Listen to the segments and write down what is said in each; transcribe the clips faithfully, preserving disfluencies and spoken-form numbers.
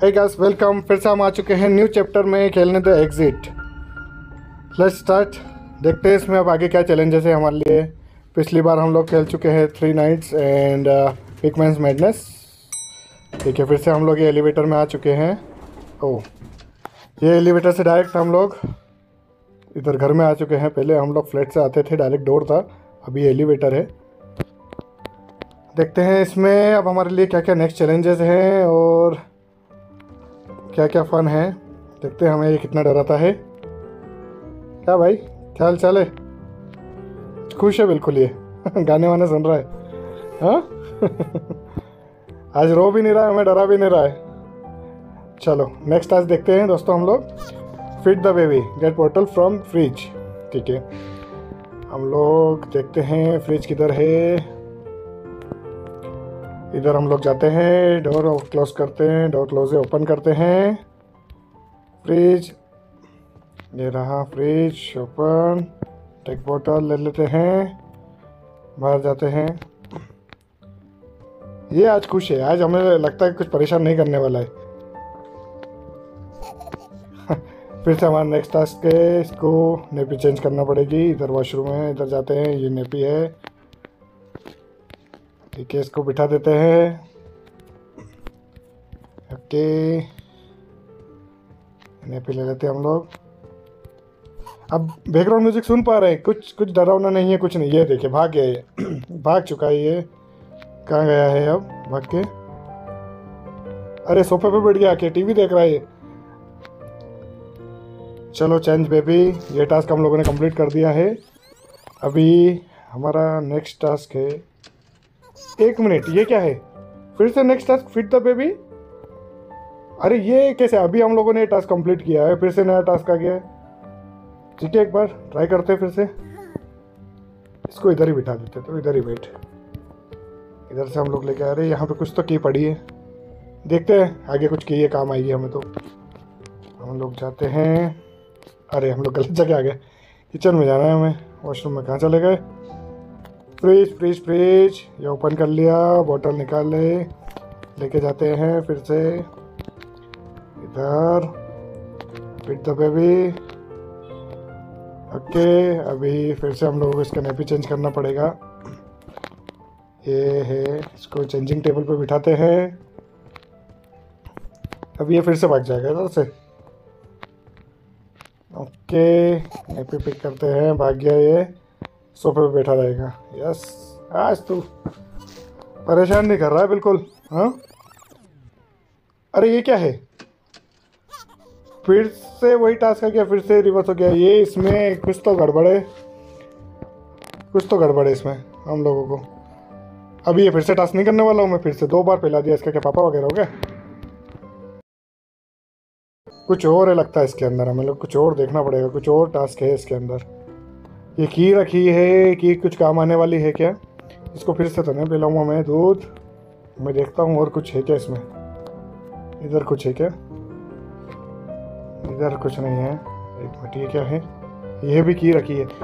Hey guys welcome. फिर से हम आ चुके हैं न्यू चैप्टर में खेलने द एग्जिट। Let's start. देखते हैं इसमें अब आगे क्या चैलेंजेस है हमारे लिए। पिछली बार हम लोग खेल चुके हैं three nights and pigman's madness. ठीक है, फिर से हम लोग ये एलिवेटर में आ चुके हैं। ओह, ये एलिवेटर से डायरेक्ट हम लोग इधर घर में आ चुके हैं। पहले हम लोग फ्लैट से आते थे, डायरेक्ट डोर था, अभी एलिवेटर है। देखते हैं इसमें अब हमारे लिए क्या क्या नेक्स्ट चैलेंजेस हैं और क्या क्या फ़न है। देखते हैं हमें ये कितना डराता है। क्या भाई, क्या हाल चाल है? खुश है बिल्कुल ये गाने वाने सुन रहा है। हाँ आज रो भी नहीं रहा है, हमें डरा भी नहीं रहा है। चलो नेक्स्ट आज देखते हैं दोस्तों हम लोग। फीड द बेबी, गेट बोतल फ्रॉम फ्रिज। ठीक है, हम लोग देखते हैं फ्रिज किधर है। इधर हम लोग जाते हैं, डोर क्लोज करते हैं, डोर क्लोज ओपन करते हैं। फ्रिज, ये रहा फ्रिज ओपन। टेक बोतल ले लेते हैं, बाहर जाते हैं। ये आज खुश है, आज हमें लगता है कुछ परेशान नहीं करने वाला है। फिर से हमारा नेक्स्ट टास्क है, इसको नेपी चेंज करना पड़ेगी। इधर वॉशरूम है, इधर जाते हैं, ये नेपी है। ठीक है, इसको बिठा देते हैं। ओके, नेपी ले लेते हैं हम लोग। अब बैकग्राउंड म्यूजिक सुन पा रहे हैं? कुछ कुछ डरावना नहीं है, कुछ नहीं। ये देखिए भाग गया ये भाग चुका है ये। कहाँ गया है अब भाग के? अरे सोफे पे बैठ गया, क्या टीवी देख रहा है ये। चलो चेंज बेबी, ये टास्क हम लोगों ने कंप्लीट कर दिया है। अभी हमारा नेक्स्ट टास्क है। एक मिनट, ये क्या है? फिर से next task, feed the baby. अरे ये कैसे? अभी हम लोगों ने ये टास्क कंप्लीट किया है, फिर से नया टास्क आ गया है। ठीक है, एक बार ट्राई करते हैं फिर से। इसको इधर ही बिठा देते, तो इधर ही बैठ। इधर से हम लोग लेके आ रहे हैं। यहाँ पे कुछ तो की पड़ी है, देखते हैं आगे कुछ की है, काम आएगी हमें। तो हम लोग जाते हैं। अरे हम लोग गलत जगह आ गए, किचन में जाना है हमें। वॉशरूम में कहाँ चले गए? फ्रिज फ्रिज फ्रिज, ये ओपन कर लिया, बोतल निकाल ले, लेके जाते हैं फिर से इधर। Feed the baby. ओके, अभी फिर से हम लोगों को इसका नेपी चेंज करना पड़ेगा। ये है, इसको चेंजिंग टेबल पे बिठाते हैं। अब ये फिर से भाग जाएगा इधर से। ओके, नेपी पिक करते हैं, भाग गया ये, सोफे पे बैठा रहेगा। यस, आज तू परेशान नहीं कर रहा है बिल्कुल। हाँ, अरे ये क्या है? फिर से वही टास्क है क्या? फिर से रिवर्स हो गया ये। इसमें कुछ तो गड़बड़ है, कुछ तो गड़बड़ है इसमें हम लोगों को। अभी ये फिर से टास्क नहीं करने वाला हूँ मैं। फिर से दो बार फैला दिया। इसका क्या पापा वगैरह हो गया? कुछ और है लगता है इसके अंदर। हमें लोग कुछ और देखना पड़ेगा, कुछ और टास्क है इसके अंदर। ये की रखी है कि कुछ काम आने वाली है क्या? इसको फिर से तो नहीं पिलाऊंगा मैं दूध। मैं देखता हूँ और कुछ है क्या इसमें। इधर कुछ है क्या? इधर कुछ नहीं है। एक मिनट, ये क्या है? ये भी की रखी है।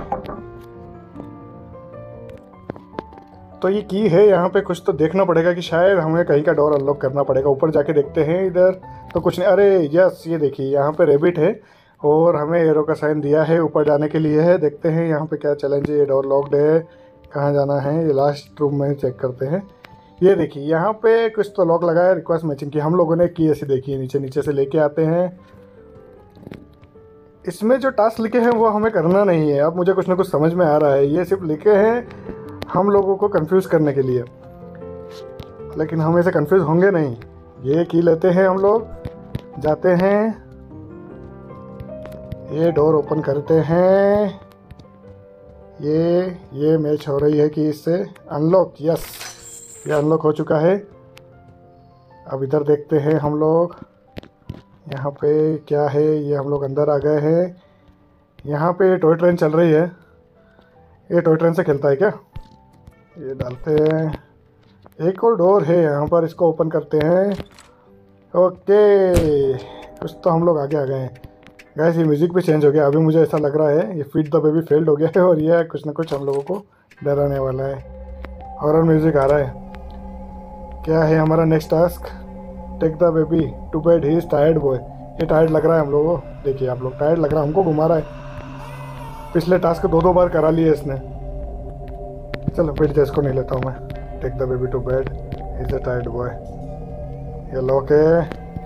तो ये की है, यहाँ पे कुछ तो देखना पड़ेगा कि शायद हमें कहीं का डोर अनलॉक करना पड़ेगा। ऊपर जाके देखते हैं। इधर तो कुछ नहीं। अरे यस, ये देखिए यहाँ पे रेबिट है और हमें एरो का साइन दिया है, ऊपर जाने के लिए है। देखते हैं यहाँ पे क्या चैलेंज है। ये डोर लॉक्ड है, कहाँ जाना है? ये लास्ट रूम में चेक करते हैं। ये देखिए यहाँ पे कुछ तो लॉक लगा है, रिक्वेस्ट मैचिंग की। हम लोगों ने की ऐसी देखी है, नीचे नीचे से लेके आते हैं। इसमें जो टास्क लिखे हैं वो हमें करना नहीं है। अब मुझे कुछ ना कुछ समझ में आ रहा है, ये सिर्फ लिखे हैं हम लोगों को कंफ्यूज करने के लिए, लेकिन हम ऐसे कंफ्यूज होंगे नहीं। ये की लेते हैं हम लोग, जाते हैं, ये डोर ओपन करते हैं। ये ये मैच हो रही है कि इससे अनलॉक। यस, ये अनलॉक हो चुका है। अब इधर देखते हैं हम लोग, यहाँ पे क्या है। ये हम लोग अंदर आ गए हैं। यहाँ पे टॉय ट्रेन चल रही है। ये टॉय ट्रेन से खेलता है क्या? ये डालते हैं। एक और डोर है यहाँ पर, इसको ओपन करते हैं। ओके, कुछ तो हम लोग आगे आ गए हैं। गाइस ये म्यूज़िक भी चेंज हो गया। अभी मुझे ऐसा लग रहा है ये फीड द बेबी फेल्ड हो गया है और ये कुछ ना कुछ हम लोगों को डराने वाला है। हॉरर म्यूज़िक आ रहा है। क्या है हमारा next task? Take the baby to bed, he is tired boy. ये टायर्ड लग रहा है हम लोगों को, देखिए आप लोग, टायर्ड लग रहा है, हमको घुमा रहा है। पिछले टास्क दो दो बार करा लिए इसने। चलो बेड दे, इसको नहीं लेता हूँ मैं। Take the baby to bed, he is a tired boy. ये लॉक है,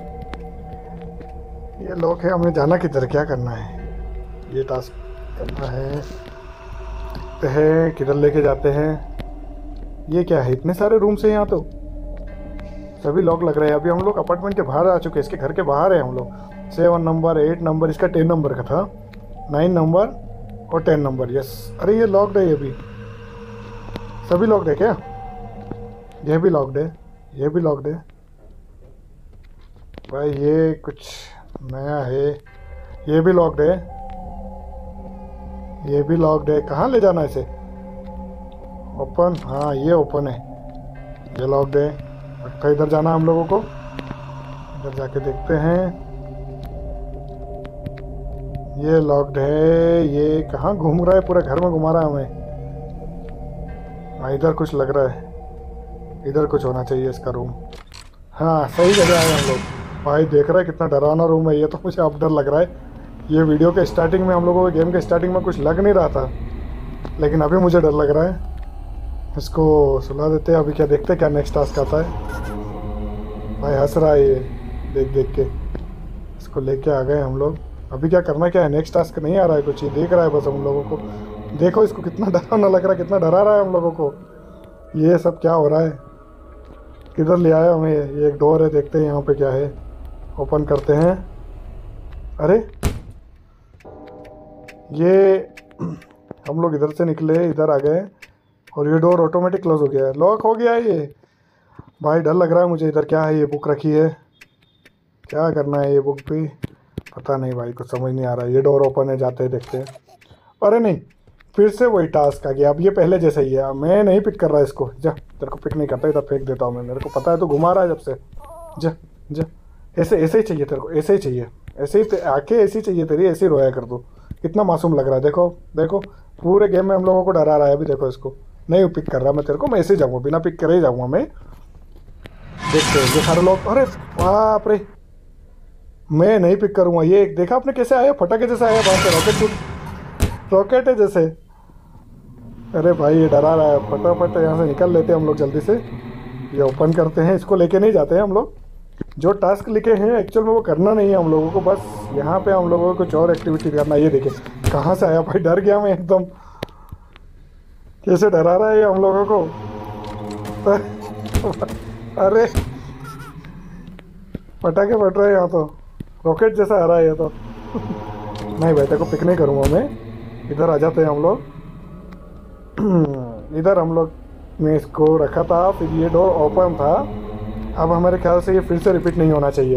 ये लॉक है। हमें जाना किधर, क्या करना है? ये टास्क करना है, तो है किधर लेके जाते हैं? ये क्या है, इतने सारे रूम्स हैं यहाँ तो, सभी लॉक लग रहे हैं। अभी हम लोग अपार्टमेंट के बाहर आ चुके हैं, इसके घर के बाहर है हम लोग। सेवन नंबर, एट नंबर, इसका टेन नंबर का था, नाइन नंबर और टेन नंबर। यस, अरे ये लॉक्ड है, ये भी सभी लॉक्ड है क्या? ये भी लॉक्ड है, ये भी लॉक्ड है। भाई ये कुछ नया है। ये भी लॉक्ड है, ये भी लॉक्ड है। कहाँ ले जाना है इसे? ओपन, हाँ ये ओपन है, ये लॉक्ड है। लगता है इधर जाना हम लोगों को, इधर जाके देखते हैं। ये लॉक्ड है। ये कहाँ घूम रहा है, पूरे घर में घुमा रहा है हमें। हाँ इधर कुछ लग रहा है, इधर कुछ होना चाहिए इसका रूम। हाँ सही जगह आए हम लोग। भाई देख रहा है कितना डरावना रूम है ये, तो मुझे अब डर लग रहा है। ये वीडियो के स्टार्टिंग में हम लोगों को, गेम के स्टार्टिंग में कुछ लग नहीं रहा था, लेकिन अभी मुझे डर लग रहा है। इसको सुला देते हैं, अभी क्या देखते हैं क्या नेक्स्ट टास्क आता है। भाई हंस रहा है ये देख देख के। इसको लेके आ गए हम लोग। अभी क्या करना क्या है? नेक्स्ट टास्क नहीं आ रहा है कुछ, ये देख रहा है बस हम लोगों को। देखो इसको कितना डरावना लग रहा है, कितना डरा रहा है हम लोगों को। ये सब क्या हो रहा है? किधर ले आया हमें? ये एक डोर है, देखते हैं यहाँ पे क्या है। ओपन करते हैं। अरे ये हम लोग इधर से निकले, इधर आ गए और ये डोर ऑटोमेटिक क्लोज हो गया है, लॉक हो गया है ये। भाई डर लग रहा है मुझे। इधर क्या है? ये बुक रखी है, क्या करना है ये बुक भी पता नहीं भाई, कुछ समझ नहीं आ रहा है। ये डोर ओपन है, जाते हैं देखते हैं। अरे नहीं, फिर से वही टास्क आ गया। अब ये पहले जैसा ही है। मैं नहीं पिक कर रहा इसको, जा, तेरे को पिक नहीं करता, इधर फेंक देता हूँ मैं। मेरे को पता है तो घुमा रहा है जब से। जा जा, ऐसे ऐसे ही चाहिए तेरे को, ऐसे ही चाहिए, ऐसे ही आके ऐसे ही चाहिए तेरी, ऐसे ही रोया कर दो। कितना मासूम लग रहा है, देखो देखो, पूरे गेम में हम लोगों को डरा रहा है। अभी देखो इसको, नहीं पिक कर रहा मैं तेरे को, मैं ऐसे ही जाऊँगा, बिना पिक करे ही जाऊँगा मैं। देखते हैं ये सारे लोग। अरे बाप रे, मैं नहीं पिक करूँगा। ये देखा आपने कैसे आया, फटाके जैसे आया बाहर से, रॉकेट शूट, रॉकेट है जैसे। अरे भाई ये डरा रहा है, फटाफट यहाँ से निकल लेते हैं हम लोग जल्दी से। ये ओपन करते हैं, इसको लेके नहीं जाते हैं हम लोग। जो टास्क लिखे हैं एक्चुअल में वो करना नहीं है हम लोगों को, बस यहाँ पे हम लोगों को कुछ और एक्टिविटी करना है। ये देखिए कहाँ से आया भाई, डर गया मैं एकदम। कैसे डरा रहा है ये हम लोगों को। अरे पटाखे फट रहे हैं यहाँ तो, रॉकेट जैसा आ रहा है ये तो। नहीं भाई तेरे को पिक नहीं करूँगा मैं। इधर आ जाते हैं हम लोग। इधर हम लोग ने इसको रखा था, फिर ये डोर ओपन था। अब हमारे ख्याल से ये फिर से रिपीट नहीं होना चाहिए।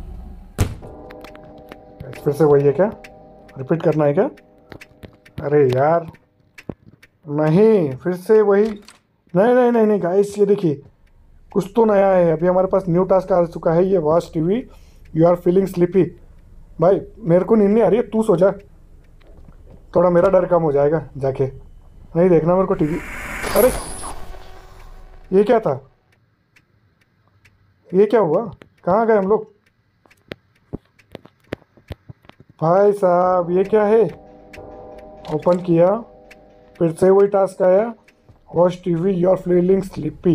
फिर से वही है क्या? रिपीट करना है क्या? अरे यार नहीं, फिर से वही। नहीं नहीं नहीं नहीं गाइस, ये देखिए कुछ तो नया है। अभी हमारे पास न्यू टास्क आ चुका है। ये watch TV, you are feeling sleepy. भाई मेरे को नींद नहीं आ रही है, तू सो जा, थोड़ा मेरा डर कम हो जाएगा। जाके नहीं देखना मेरे को टीवी। अरे ये क्या था? ये क्या हुआ? कहाँ गए हम लोग? भाई साहब ये क्या है? ओपन किया, फिर से वही टास्क आया, watch TV you are feeling sleepy.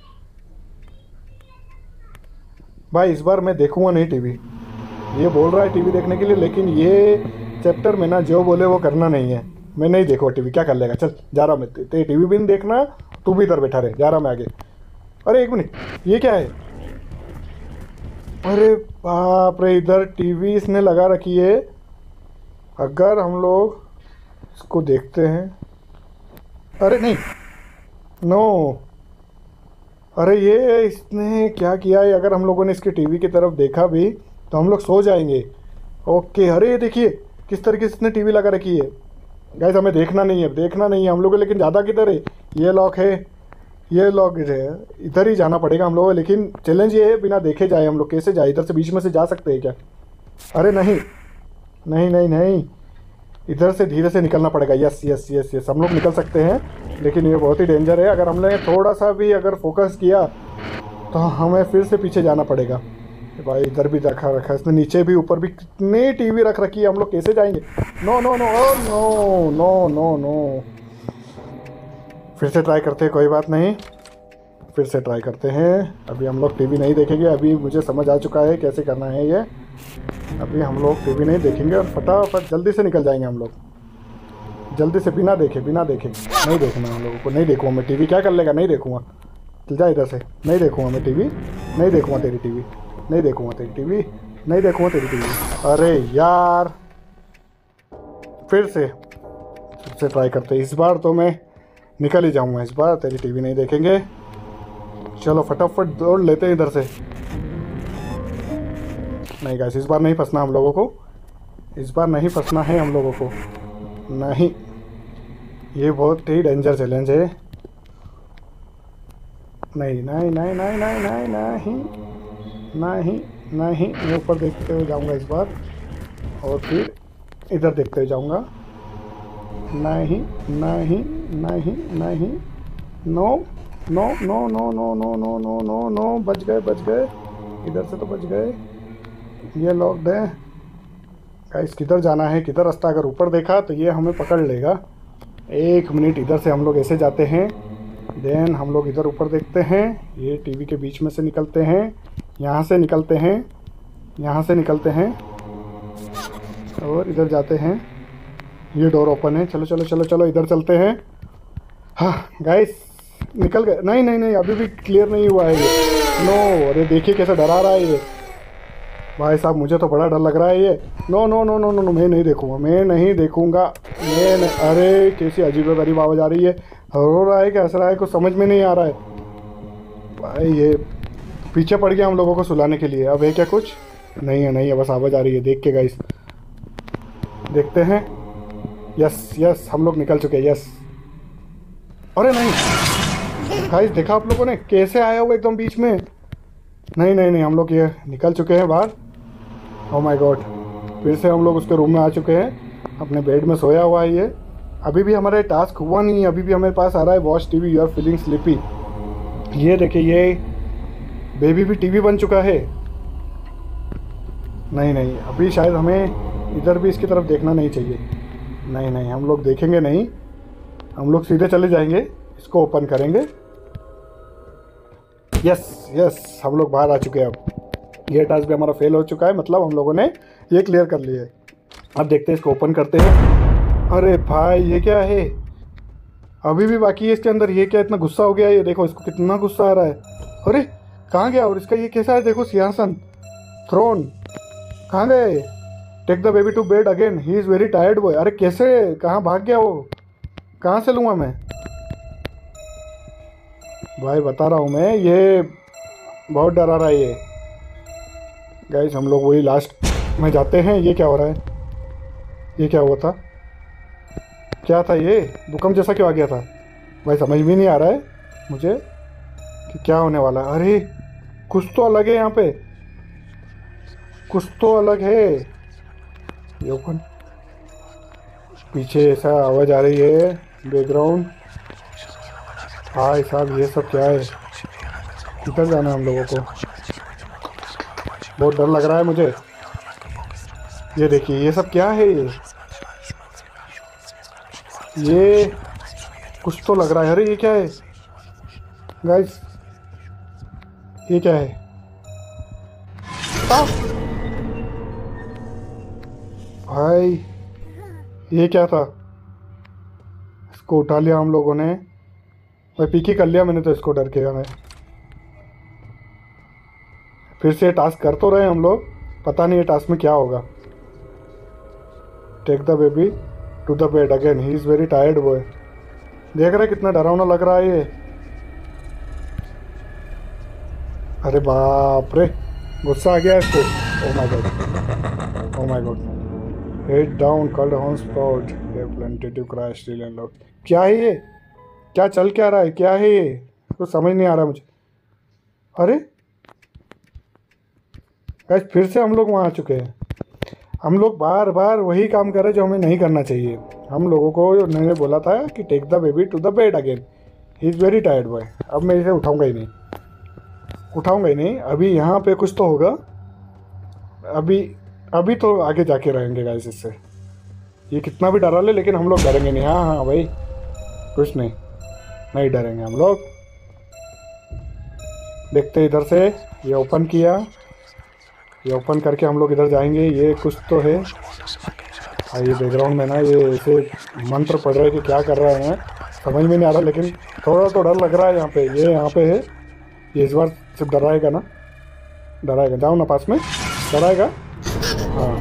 भाई इस बार मैं देखूंगा नहीं टीवी। ये बोल रहा है टीवी देखने के लिए, लेकिन ये चैप्टर में ना जो बोले वो करना नहीं है। मैं नहीं देखूँगा टीवी, क्या कर लेगा। चल जा रहा मैं, ते टीवी भी नहीं देखना, तू भी इधर बैठा रहे, जा रहा मैं आगे। अरे एक मिनट, ये क्या है? अरे बाप रे, इधर टीवी इसने लगा रखी है। अगर हम लोग इसको देखते हैं, अरे नहीं, नो, अरे ये इसने क्या किया है? अगर हम लोगों ने इसकी टीवी की तरफ देखा भी तो हम लोग सो जाएंगे। ओके, अरे ये देखिए किस तरीके से इसने टीवी लगा रखी है। गाइस हमें देखना नहीं है, देखना नहीं है हम लोगों, लेकिन ज़्यादा किधर है? ये लॉक है, ये लॉक है, इधर ही जाना पड़ेगा हम लोगों। लेकिन चैलेंज ये है, बिना देखे जाए हम लोग कैसे जाए? इधर से बीच में से जा सकते हैं क्या? अरे नहीं नहीं नहीं नहीं, इधर से धीरे से निकलना पड़ेगा। यस यस यस यस, हम लोग निकल सकते हैं, लेकिन ये बहुत ही डेंजर है। अगर हमने थोड़ा सा भी अगर फोकस किया तो हमें फिर से पीछे जाना पड़ेगा। भाई इधर भी रखा रखा है इसने, नीचे भी ऊपर भी कितने टीवी रख रखी है, हम लोग कैसे जाएंगे? No no no no no no no. फिर से ट्राई करते हैं, कोई बात नहीं, फिर से ट्राई करते हैं। अभी हम लोग टीवी नहीं देखेंगे, अभी मुझे समझ आ चुका है कैसे करना है ये। अभी हम लोग टीवी नहीं देखेंगे और फटाफट जल्दी से निकल जाएंगे हम लोग, जल्दी से, बिना देखे बिना देखे। नहीं देखना हम लोगों को, नहीं देखूँगा मैं टीवी, क्या कर लेगा? नहीं देखूँगा, चल जा इधर से। नहीं देखूँगा मैं टीवी, नहीं देखूँगा तेरी टीवी, नहीं देखूँगा तेरी टीवी, नहीं देखूँगा तेरी टीवी। अरे यार, फिर से फिर से ट्राई करते हैं। इस बार तो मैं निकल ही जाऊँगा, इस बार तेरी टीवी नहीं देखेंगे। चलो फटाफट दौड़ लेते हैं इधर से। नहीं गाइस, इस बार नहीं फंसना हम लोगों को, इस बार नहीं फंसना है हम लोगों को, नहीं। ये बहुत ही डेंजर चैलेंज है। नहीं नहीं नहीं नहीं नहीं नहीं नहीं नहीं नहीं, मैं ऊपर देखते हुए जाऊंगा इस बार, और फिर इधर देखते हुए जाऊंगा। नहीं नहीं नहीं नहीं, no no no no no no no no no no, बच गए बच गए, इधर से तो बच गए। ये लॉक्ड है गाइस, किधर जाना है, किधर रास्ता? अगर ऊपर देखा तो ये हमें पकड़ लेगा। एक मिनट, इधर से हम लोग ऐसे जाते हैं, देन हम लोग इधर ऊपर देखते हैं, ये टीवी के बीच में से निकलते हैं, यहाँ से निकलते हैं, यहाँ से निकलते हैं और इधर जाते हैं। ये डोर ओपन है, चलो चलो चलो चलो इधर चलते हैं। हाँ गाइस, निकल गए। नहीं नहीं नहीं, अभी भी क्लियर नहीं हुआ है ये। नो, अरे देखिए कैसे डरा रहा है ये भाई साहब, मुझे तो बड़ा डर लग रहा है ये। No no no no no no, मैं नहीं देखूंगा, मैं नहीं देखूंगा, मैं नहीं। अरे कैसी अजीब गरीब आवाज़ आ रही है, रो रहा है कि हंस रहा है, कुछ समझ में नहीं आ रहा है भाई। ये पीछे पड़ गया हम लोगों को सुलाने के लिए। अब है क्या? कुछ नहीं है, नहीं है, बस आवाज़ आ रही है। देख के गाइस, देखते हैं। यस यस, हम लोग निकल चुके हैं, यस। अरे नहीं गाइस, देखा आप लोगों ने कैसे आया हुआ एकदम बीच में? नहीं नहीं नहीं, हम लोग ये निकल चुके हैं बाहर। ओह माय गॉड, फिर से हम लोग उसके रूम में आ चुके हैं, अपने बेड में सोया हुआ है ये। अभी भी हमारा टास्क हुआ नहीं है, अभी भी हमारे पास आ रहा है watch TV you are feeling sleepy. ये देखिए, ये बेबी भी टीवी बन चुका है। नहीं नहीं, अभी शायद हमें इधर भी इसकी तरफ देखना नहीं चाहिए। नहीं नहीं, हम लोग देखेंगे नहीं, हम लोग सीधे चले जाएंगे, इसको ओपन करेंगे। यस यस, हम लोग बाहर आ चुके हैं। अब ये टास्क भी हमारा फेल हो चुका है, मतलब हम लोगों ने ये क्लियर कर लिया है। अब देखते हैं, इसको ओपन करते हैं। अरे भाई, ये क्या है? अभी भी बाकी है इसके अंदर। ये क्या, इतना गुस्सा हो गया है ये? देखो इसको, कितना गुस्सा आ रहा है। अरे कहाँ गया? और इसका ये कैसा है? देखो, सिंहासन, थ्रोन, कहाँ गए? Take the baby to bed again, he is very tired boy. अरे कैसे, कहाँ भाग गया वो? कहाँ से लूँगा मैं भाई? बता रहा हूँ मैं, ये बहुत डरा रहा है ये। गाइस, हम लोग वही लास्ट में जाते हैं। ये क्या हो रहा है? ये क्या हुआ था? क्या था ये? भूकंप जैसा क्यों आ गया था भाई? समझ भी नहीं आ रहा है मुझे कि क्या होने वाला है। अरे कुछ तो अलग है यहाँ पे, कुछ तो अलग है। ये ओपन, पीछे ऐसा आवाज़ आ रही है, बैकग्राउंड। भाई साहब, ये सब क्या है? किधर जाना है हम लोगों को? बहुत डर लग रहा है मुझे। ये देखिए, ये सब क्या है? ये ये कुछ तो लग रहा है। अरे ये क्या है गाइस? ये क्या है? आ! भाई ये क्या था? इसको उठा लिया हम लोगों ने भाई, पीछे कर लिया मैंने तो इसको, डर के मैं। फिर से टास्क कर तो रहे हम लोग, पता नहीं ये टास्क में क्या होगा। Take the baby to the bed again, he is very tired boy. देख रहे कितना डरावना लग रहा है ये। अरे बाप रे, गुस्सा आ गया इसको। Oh my God, oh my God. Head down, called horn sprout, plaintive cry still unlocked. क्या है ये? क्या चल क्या रहा है? क्या है ये? कुछ समझ नहीं आ रहा मुझे। अरे गाइस, फिर से हम लोग वहाँ आ चुके हैं। हम लोग बार बार वही काम कर रहे हैं जो हमें नहीं करना चाहिए। हम लोगों को उन्होंने बोला था कि take the baby to the bed again, he is very tired boy. अब मैं इसे उठाऊंगा ही नहीं, उठाऊंगा ही नहीं। अभी यहाँ पे कुछ तो होगा, अभी अभी तो आगे जाके रहेंगे गाइस इससे। ये कितना भी डरा ले लेकिन हम लोग डरेंगे नहीं। हाँ हाँ भाई कुछ नहीं, नहीं डरेंगे हम लोग। देखते इधर से, ये ओपन किया, ये ओपन करके हम लोग इधर जाएंगे। ये कुछ तो है। हाँ ये बैकग्राउंड में ना ये ऐसे मंत्र पढ़ रहे हैं कि क्या कर रहे हैं समझ में नहीं आ रहा, लेकिन थोड़ा तो डर लग रहा है। यहाँ पे ये यहाँ पे है, ये इस बार सिर्फ डराएगा ना, डराएगा। जाओ ना पास में, डराएगा। हाँ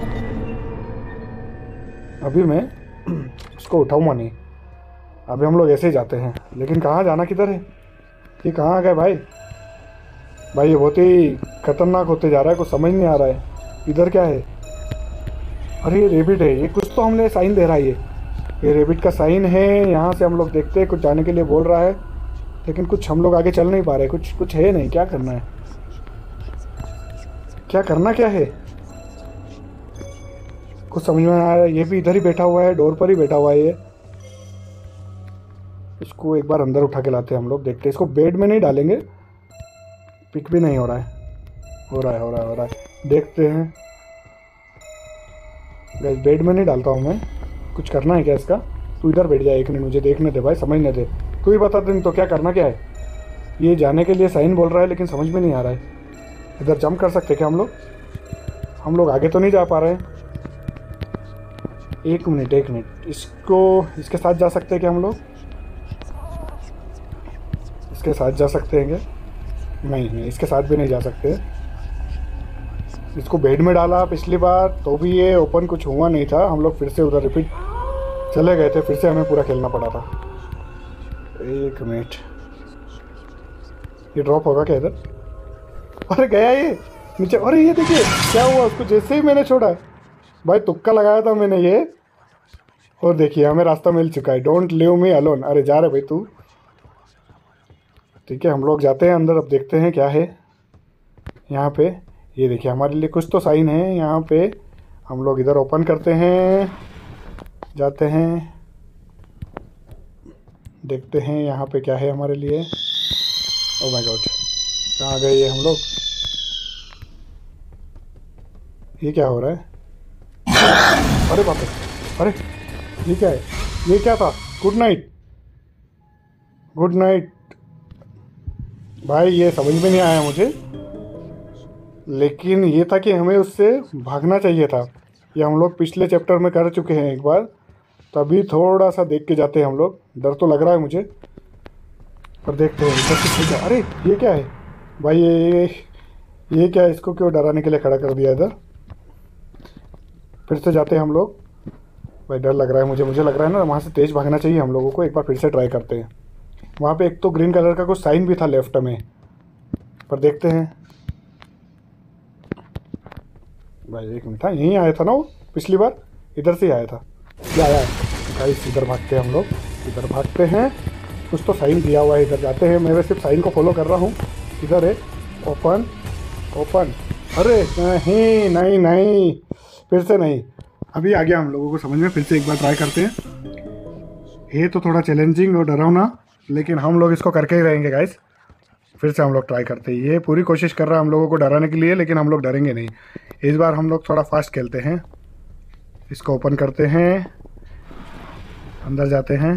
अभी मैं उसको उठाऊंगा नहीं, अभी हम लोग ऐसे ही जाते हैं। लेकिन कहाँ जाना किधर है, ये कहाँ आ गए भाई? भाई ये बहुत ही खतरनाक होते जा रहा है, कुछ समझ नहीं आ रहा है। इधर क्या है? अरे ये रेबिट है, ये कुछ तो हमने साइन दे रहा है। ये ये रेबिट का साइन है। यहाँ से हम लोग देखते हैं, कुछ जाने के लिए बोल रहा है लेकिन कुछ हम लोग आगे चल नहीं पा रहे। कुछ कुछ है नहीं, क्या करना है, क्या करना क्या है, कुछ समझ में आ रहा है। ये भी इधर ही बैठा हुआ है, डोर पर ही बैठा हुआ है ये। इसको एक बार अंदर उठा के लाते हैं हम लोग। देखते हैं, इसको बेड में नहीं डालेंगे, पिक भी नहीं हो रहा है। हो रहा है हो रहा है हो रहा है देखते हैं गाइस। बेड में नहीं डालता हूँ मैं, कुछ करना है क्या इसका? तू इधर बैठ जाए एक मिनट, मुझे देखने दे भाई, समझने दे। तू ही बता दे तो क्या करना क्या है। ये जाने के लिए साइन बोल रहा है लेकिन समझ में नहीं आ रहा है। इधर जंप कर सकते क्या हम लोग? हम लोग आगे तो नहीं जा पा रहे हैं। एक मिनट एक मिनट, इसको इसके साथ जा सकते हैं क्या हम लोग? इसके साथ जा सकते हैं क्या? नहीं नहीं इसके साथ भी नहीं जा सकते। इसको बेड में डाला पिछली बार तो भी ये ओपन कुछ हुआ नहीं था। हम लोग फिर से उधर रिपीट चले गए थे, फिर से हमें पूरा खेलना पड़ा था। एक मिनट, ये ड्रॉप होगा क्या इधर? अरे गया ये नीचे। अरे ये देखिए क्या हुआ उसको, जैसे ही मैंने छोड़ा भाई, तुक्का लगाया था मैंने ये, और देखिए हमें रास्ता मिल चुका है। Don't leave me alone. अरे जा रहे भाई तू। ठीक है हम लोग जाते हैं अंदर। अब देखते हैं क्या है यहाँ पे। ये देखिए हमारे लिए कुछ तो साइन है यहाँ पे। हम लोग इधर ओपन करते हैं, जाते हैं, देखते हैं यहाँ पे क्या है हमारे लिए। ओह माय गॉड, कहाँ गए ये हम लोग? ये क्या हो रहा है? अरे बाप रे, अरे ये क्या है? ये क्या था? गुड नाइट, गुड नाइट भाई। ये समझ में नहीं आया मुझे, लेकिन ये था कि हमें उससे भागना चाहिए था। ये हम लोग पिछले चैप्टर में कर चुके हैं एक बार, तभी थोड़ा सा देख के जाते हैं हम लोग। डर तो लग रहा है मुझे, पर देखते हैं इधर से क्या। अरे ये क्या है भाई? ये ये क्या है? इसको क्यों डराने के लिए खड़ा कर दिया इधर? फिर से जाते हैं हम लोग। भाई डर लग रहा है मुझे, मुझे लग रहा है ना वहाँ से तेज़ भागना चाहिए हम लोगों को। एक बार फिर से ट्राई करते हैं। वहाँ पे एक तो ग्रीन कलर का कुछ साइन भी था लेफ्ट में, पर देखते हैं। भाई एक मिनट था, यहीं आया था ना वो पिछली बार, इधर से ही आया था। क्या आया गाइस? इधर भागते हैं हम लोग, इधर भागते हैं। कुछ तो साइन दिया हुआ है, इधर जाते हैं। मैं सिर्फ साइन को फॉलो कर रहा हूँ। इधर है ओपन ओपन। अरे नहीं नहीं नहीं, फिर से नहीं। अभी आ गया हम लोगों को समझ में, फिर से एक बार ट्राई करते हैं। ये तो थोड़ा चैलेंजिंग और डरावना, लेकिन हम लोग इसको करके ही रहेंगे गाइस। फिर से हम लोग ट्राई करते हैं। ये पूरी कोशिश कर रहा है हम लोगों को डराने के लिए, लेकिन हम लोग डरेंगे नहीं। इस बार हम लोग थोड़ा फास्ट खेलते हैं। इसको ओपन करते हैं, अंदर जाते हैं।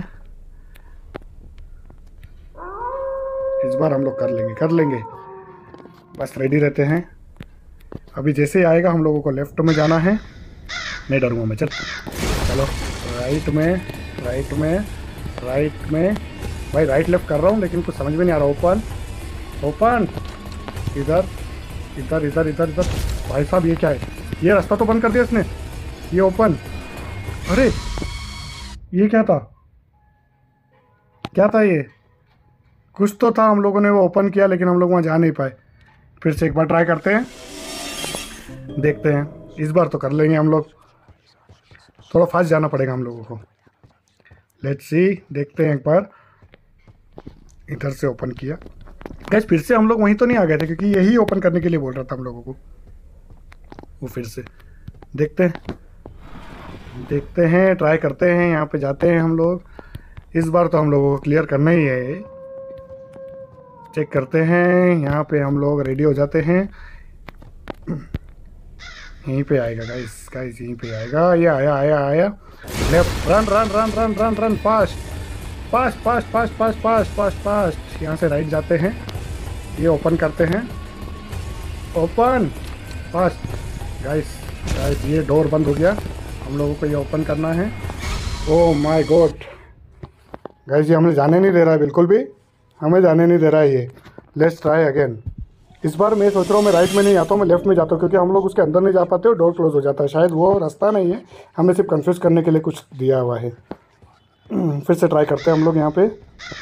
इस बार हम लोग कर लेंगे कर लेंगे बस रेडी रहते हैं। अभी जैसे ही आएगा हम लोगों को लेफ्ट में जाना है। नहीं डरूंगा मैं, चल चलो राइट में राइट में राइट में। भाई राइट लेफ्ट कर रहा हूँ लेकिन कुछ समझ में नहीं आ रहा। ओपन ओपन, इधर इधर इधर इधर इधर। भाई साहब ये क्या है? ये रास्ता तो बंद कर दिया इसने। ये ओपन, अरे ये क्या था? क्या था ये? कुछ तो था, हम लोगों ने वो ओपन किया लेकिन हम लोग वहाँ जा नहीं पाए। फिर से एक बार ट्राई करते हैं, देखते हैं। इस बार तो कर लेंगे हम लोग। थोड़ा फास्ट जाना पड़ेगा हम लोगों को। लेट्स सी, देखते हैं एक बार। इधर से ओपन किया गाइस। फिर से हम लोग वहीं तो नहीं आ गए थे, क्योंकि यही ओपन करने के लिए बोल रहा था हम लोगों को वो। फिर से देखते हैं देखते हैं ट्राई करते हैं। यहाँ पे जाते हैं हम लोग। इस बार तो हम लोगों को क्लियर करना ही है। चेक करते हैं। यहाँ पे हम लोग रेडी हो जाते हैं। यहीं पे आएगा गाइस, गाइस यहीं पे आएगा। ये आया आया आया। Left, run run run run run run fast fast fast fast fast fast fast fast. यहाँ से राइट जाते हैं, ये ओपन करते हैं, ओपन फास्ट। गाइस गाइस ये डोर बंद हो गया, हम लोगों को ये ओपन करना है। ओह माय गॉड गाइस, ये हमें जाने नहीं दे रहा है, बिल्कुल भी हमें जाने नहीं दे रहा है ये। Let's try again. इस बार मैं सोच रहा हूँ मैं राइट में नहीं आता हूँ, मैं लेफ्ट में जाता हूँ, क्योंकि हम लोग उसके अंदर नहीं जा पाते और डोर क्लोज हो जाता है। शायद वो रास्ता नहीं है, हमें सिर्फ कंफ्यूज करने के लिए कुछ दिया हुआ है। फिर से ट्राई करते हैं हम लोग यहाँ पे।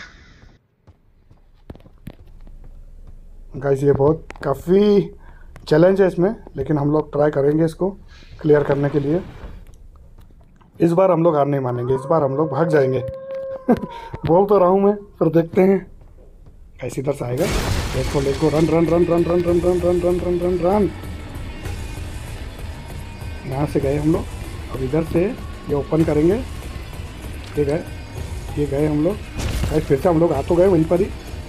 गाइस ये बहुत काफ़ी चैलेंज है इसमें, लेकिन हम लोग ट्राई करेंगे इसको क्लियर करने के लिए। इस बार हम लोग हार नहीं मानेंगे, इस बार हम लोग भाग जाएंगे। बोल तो रहा हूँ मैं, फिर देखते हैं कैसे इधर से आएगा। Let's go let's go, run run run run run run run run run run run run. यहाँ से गए हम लोग, अब इधर से ये ओपन करेंगे। ये गए, ये गए हम लोग। गाइस फिर से हम लोग आ तो गए वहीं पर ही।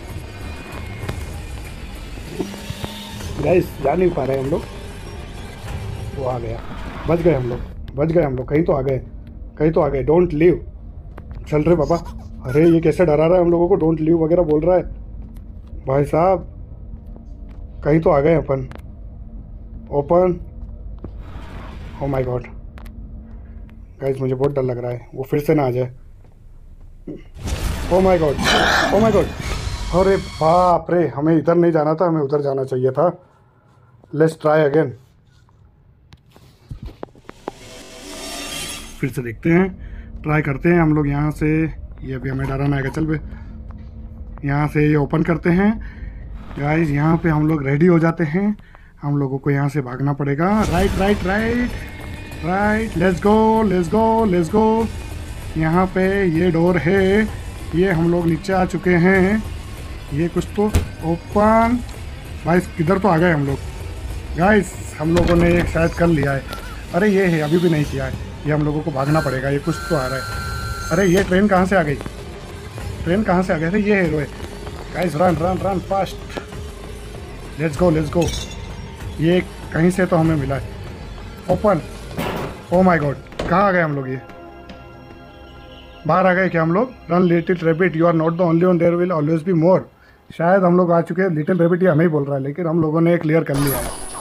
गाइस जा नहीं पा रहे हम लोग, वो आ गया। बच गए हम लोग, बच गए हम लोग, कहीं तो आ गए, कहीं तो आ गए। डोंट लीव, चल रहे बाबा। अरे ये कैसे डरा रहा है हम लोगों को, डोंट लीव वगैरह बोल रहा है भाई साहब। कहीं तो आ गए अपन। Open, oh my God guys मुझे बहुत डर लग रहा है वो फिर से ना आ जाए। Oh my God, oh my God, अरे बाप रे, हमें इधर नहीं जाना था, हमें उधर जाना चाहिए था। Let's try again. फिर से देखते हैं, ट्राई करते हैं हम लोग। यहाँ से ये अभी हमें डराना आएगा, चल बे। यहाँ से ये ओपन करते हैं गाइस। यहाँ पे हम लोग रेडी हो जाते हैं, हम लोगों को यहाँ से भागना पड़ेगा। Right right right right, let's go let's go let's go. यहाँ पे ये डोर है, ये हम लोग नीचे आ चुके हैं। ये कुछ तो ओपन, भाई किधर तो आ गए हम लोग। गाइस हम लोगों ने एक शायद कर लिया है। अरे ये है, अभी भी नहीं किया है, ये हम लोगों को भागना पड़ेगा। ये कुछ तो आ रहा है। अरे ये ट्रेन कहाँ से आ गई, ट्रेन कहाँ से आ गई? अरे ये है रोए। Guys run run run fast, let's go let's go. ये कहीं से तो हमें मिला है। ओपन, ओ माय गॉड, कहाँ आ गए हम लोग? ये बाहर आ गए क्या हम लोग? Run little rabbit, you are not the only one, there will always be more. शायद हम लोग आ चुके हैं। लिटिल रैबिट ये हमें ही बोल रहा है, लेकिन हम लोगों ने क्लियर कर लिया है।